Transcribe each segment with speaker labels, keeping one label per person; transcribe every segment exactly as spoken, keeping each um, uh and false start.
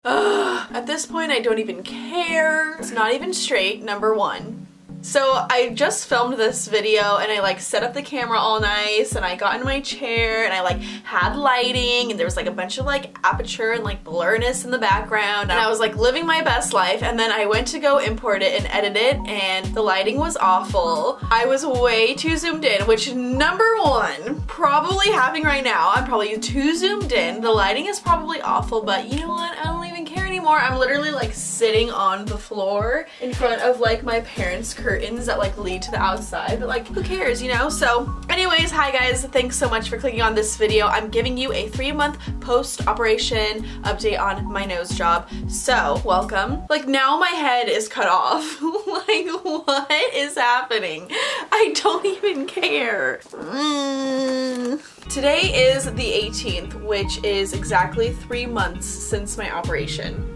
Speaker 1: Ugh. At this point, I don't even care. It's not even straight, number one. So I just filmed this video and I like set up the camera all nice and I got in my chair and I like had lighting and there was like a bunch of like aperture and like blurriness in the background and I was like living my best life, and then I went to go import it and edit it and the lighting was awful. I was way too zoomed in, which number one, probably happening right now. I'm probably too zoomed in. The lighting is probably awful, but you know what? I don't even care anymore. I'm literally like sitting on the floor in front of like my parents' curtains that like lead to the outside, but like who cares, you know? So anyways, hi guys, thanks so much for clicking on this video. I'm giving you a three month post-operation update on my nose job, so welcome. Like now my head is cut off. Like what is happening? I don't even care. Mm. Today is the eighteenth, which is exactly three months since my operation.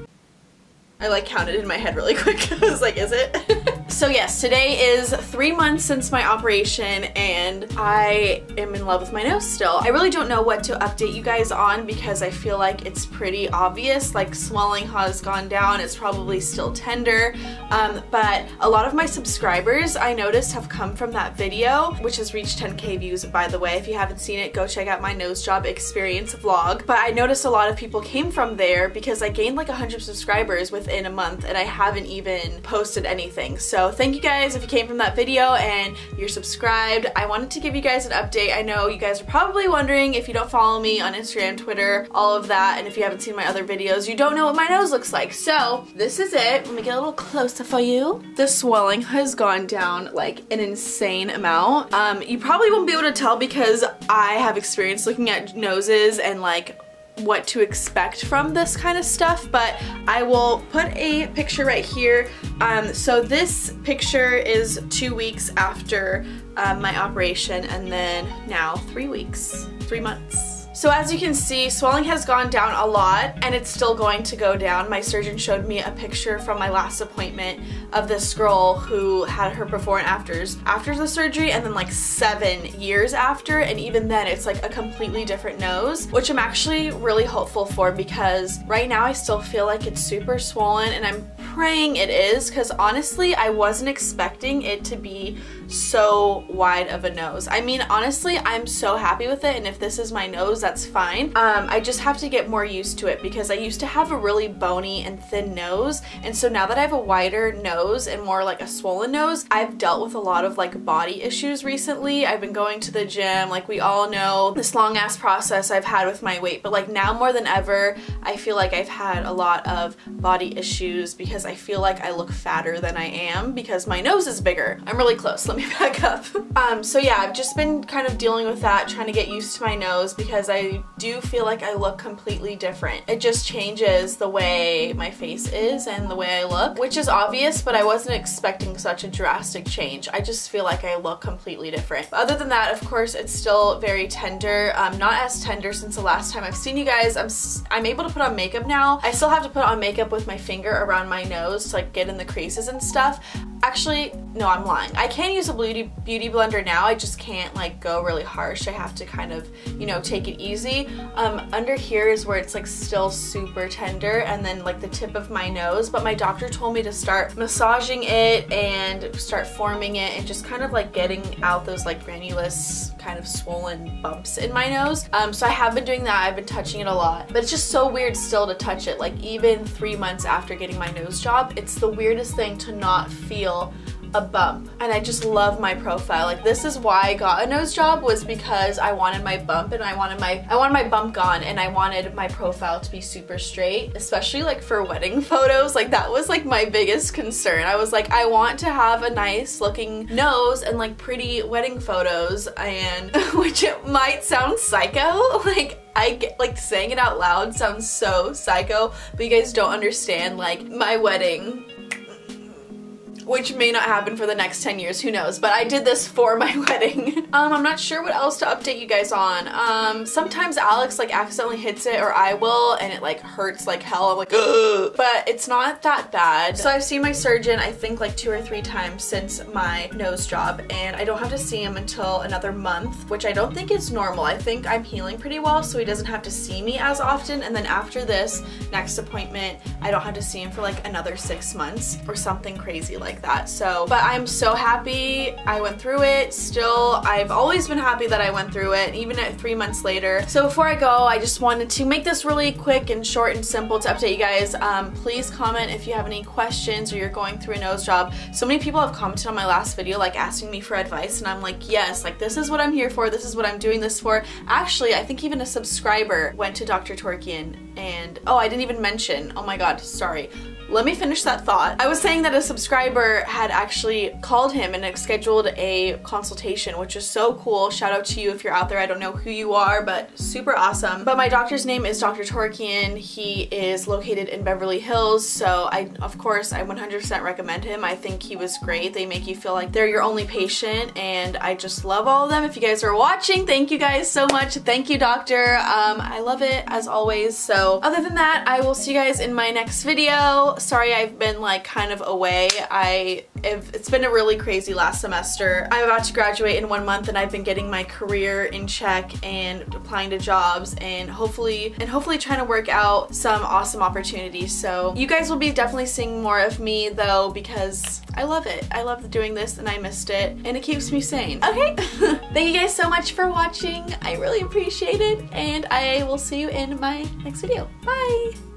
Speaker 1: I like counted in my head really quick. I was like, is it? So yes, today is three months since my operation and I am in love with my nose still. I really don't know what to update you guys on because I feel like it's pretty obvious, like swelling has gone down, it's probably still tender, um, but a lot of my subscribers I noticed have come from that video, which has reached ten K views by the way. If you haven't seen it, go check out my nose job experience vlog. But I noticed a lot of people came from there because I gained like one hundred subscribers within a month and I haven't even posted anything. So thank you guys if you came from that video and you're subscribed. I wanted to give you guys an update. I know you guys are probably wondering if you don't follow me on Instagram, Twitter, all of that, and if you haven't seen my other videos, you don't know what my nose looks like. So this is it. Let me get a little closer for you. The swelling has gone down like an insane amount. Um, you probably won't be able to tell because I have experience looking at noses and like what to expect from this kind of stuff, but I will put a picture right here. Um, so this picture is two weeks after um, my operation, and then now three weeks, three months. So as you can see, swelling has gone down a lot and it's still going to go down. My surgeon showed me a picture from my last appointment of this girl who had her before and afters after the surgery, and then like seven years after, and even then it's like a completely different nose, which I'm actually really hopeful for because right now I still feel like it's super swollen and I'm praying it is, because honestly I wasn't expecting it to be so wide of a nose. I mean, honestly, I'm so happy with it, and if this is my nose, that's fine. Um, I just have to get more used to it because I used to have a really bony and thin nose, and so now that I have a wider nose and more like a swollen nose, I've dealt with a lot of like body issues recently. I've been going to the gym, like we all know this long ass process I've had with my weight, but like now more than ever, I feel like I've had a lot of body issues because I feel like I look fatter than I am because my nose is bigger. I'm really close, let me back up. Um, so yeah, I've just been kind of dealing with that, trying to get used to my nose because I do feel like I look completely different. It just changes the way my face is and the way I look, which is obvious, but I wasn't expecting such a drastic change. I just feel like I look completely different. But other than that, of course, it's still very tender. Um, not as tender since the last time I've seen you guys. I'm, I'm able to put on makeup now. I still have to put on makeup with my finger around my nose to like get in the creases and stuff. Actually, no, I'm lying. I can use a beauty beauty blender now. I just can't like go really harsh. I have to kind of, you know, take it easy. Um, under here is where it's like still super tender, and then like the tip of my nose. But my doctor told me to start massaging it and start forming it and just kind of like getting out those like granulous kind of swollen bumps in my nose. Um, so I have been doing that. I've been touching it a lot, but it's just so weird still to touch it. Like even three months after getting my nose job, it's the weirdest thing to not feel a bump, and I just love my profile. Like this is why I got a nose job, was because I wanted my bump and I wanted my I wanted my bump gone, and I wanted my profile to be super straight, especially like for wedding photos. Like that was like my biggest concern. I was like, I want to have a nice looking nose and like pretty wedding photos, and which it might sound psycho, like I get like saying it out loud sounds so psycho, but you guys don't understand. Like my wedding which may not happen for the next ten years, who knows, but I did this for my wedding. um, I'm not sure what else to update you guys on. Um, sometimes Alex like accidentally hits it, or I will, and it like hurts like hell. I'm like, ugh. But it's not that bad. So I've seen my surgeon, I think like two or three times since my nose job, and I don't have to see him until another month, which I don't think is normal. I think I'm healing pretty well, so he doesn't have to see me as often, and then after this next appointment, I don't have to see him for like another six months or something crazy like that. So, but I'm so happy I went through it. Still, I've always been happy that I went through it, even at three months later. So before I go, I just wanted to make this really quick and short and simple to update you guys. Um, please comment if you have any questions or you're going through a nose job. So many people have commented on my last video like asking me for advice, and I'm like, yes, like this is what I'm here for, this is what I'm doing this for. Actually, I think even a subscriber went to Doctor Torkian, and oh, I didn't even mention, oh my god, sorry. Let me finish that thought. I was saying that a subscriber had actually called him and scheduled a consultation, which is so cool. Shout out to you if you're out there. I don't know who you are, but super awesome. But my doctor's name is Doctor Torkian. He is located in Beverly Hills, so I, of course, I one hundred percent recommend him. I think he was great. They make you feel like they're your only patient, and I just love all of them. If you guys are watching, thank you guys so much. Thank you, doctor. Um, I love it as always. So other than that, I will see you guys in my next video. Sorry I've been like kind of away. I if, it's been a really crazy last semester. I'm about to graduate in one month, and I've been getting my career in check and applying to jobs, and hopefully and hopefully trying to work out some awesome opportunities. So you guys will be definitely seeing more of me though, because I love it. I love doing this, and I missed it, and it keeps me sane. Okay, thank you guys so much for watching. I really appreciate it, and I will see you in my next video. Bye!